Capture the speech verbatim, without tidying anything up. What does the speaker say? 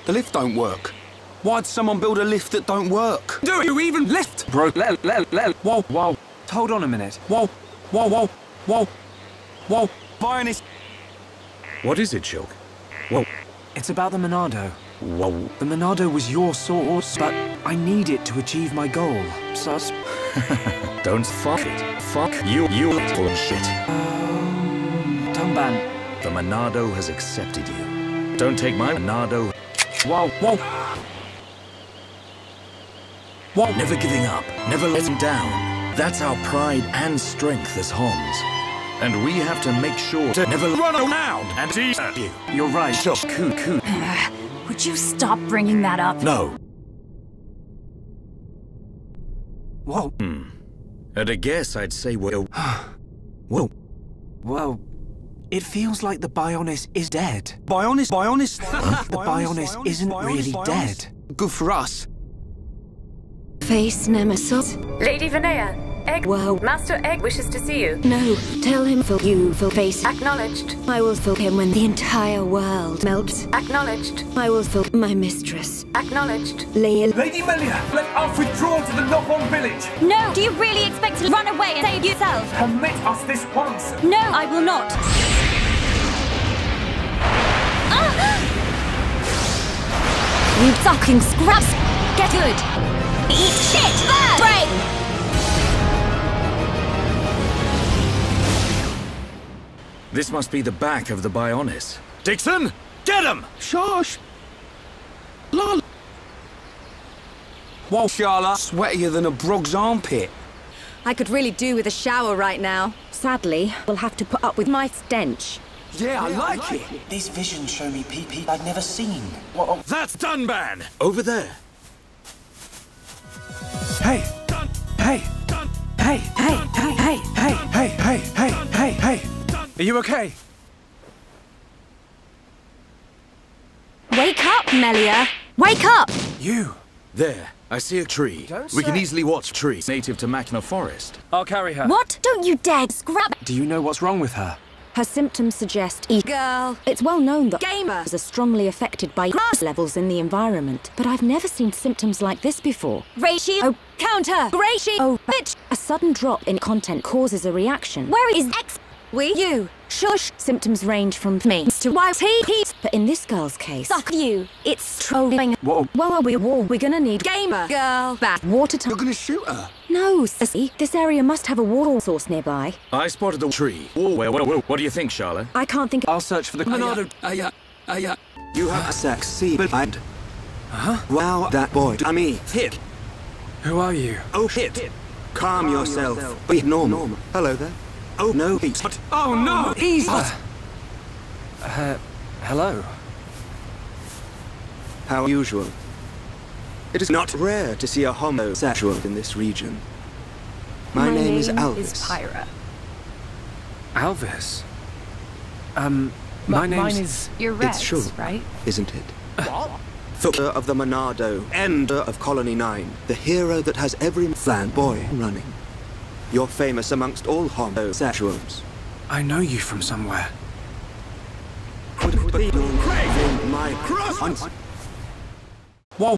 The lift don't work. Why'd someone build a lift that don't work? Do you even lift? Bro, let, let, let. Whoa, whoa. Hold on a minute. Whoa, whoa, whoa, whoa, whoa. Bionis. What is it, Shulk? Whoa. It's about the Monado. Whoa. The Monado was your source, but I need it to achieve my goal. Sus. Don't fuck it. Fuck you, you full of shit. Um, Dunban. The Monado has accepted you. Don't take my Monado. Whoa, whoa. Whoa. Never giving up. Never letting down. That's our pride and strength as Homs. And we have to make sure to never run around and tease you. You're right. Sure. Coo, coo. Uh, would you stop bringing that up? No. Whoa. Hmm. At a guess, I'd say we're... Whoa. Well, it feels like the Bionis is dead. Bionis, Bionis. Huh? The Bionis, Bionis isn't Bionis, really Bionis. dead. Good for us. Face Nemesis. Lady Vinaya, Egg. Whoa. Master Egg wishes to see you. No, tell him for you for face. Acknowledged. I will fill him when the entire world melts. Acknowledged. I will fill my mistress. Acknowledged. Leia. Lady Melia, let us withdraw to the Knock-On village. No, do you really expect to run away and save yourself? Permit us this once. No, I will not. You fucking scrubs! Get good! Eat shit! Burn! Brain! This must be the back of the Bionis. Dixon, get him! Shush! Lol. Whoa, Sharla. Sweatier than a brog's armpit. I could really do with a shower right now. Sadly, we'll have to put up with my stench. Yeah, I like it. These visions show me pee-pee I've never seen. What? That's Dunban! Over there. Hey! Hey! Hey! Hey! Hey! Hey! Hey! Hey! Hey! Hey! Hey! Hey! Are you okay? Wake up, Melia! Wake up! You! There. I see a tree. Don't we can say. easily watch trees native to Machna Forest. I'll carry her. What? Don't you dare scrap! Do you know what's wrong with her? Her symptoms suggest e girl. It's well known that gamers are strongly affected by grass levels in the environment, but I've never seen symptoms like this before. Reishi! Oh, counter! Reishi! Oh, bitch! A sudden drop in content causes a reaction. Where is X? We? You! Shush! Symptoms range from me to Y T P. But in this girl's case... Suck you! It's trolling. Whoa. Well, are we war? We're gonna need gamer girl back. Water time. You're gonna shoot her? No, sissy. This area must have a water source nearby. I spotted the tree. Whoa, where, whoa, whoa. What do you think, Charlotte? I can't think... I'll search for the Monado. Aya, aya. You have succeeded. Huh? Wow, that boy. I mean, hit. Who are you? Oh, hit. Calm yourself. Be normal. Hello there. Oh, no, he's... Oh, no! Easy! Uh, uh, hello? How usual. It is not rare to see a homosexual in this region. My, My name, name is Alvis. is Pyra. Alvis? Um, my name's... Mine is... You're Rex, It's sure, right? isn't it? Founder of the Monado, ender of Colony nine, the hero that has every fanboy running. You're famous amongst all homosexuals. I know you from somewhere. Could be my cross.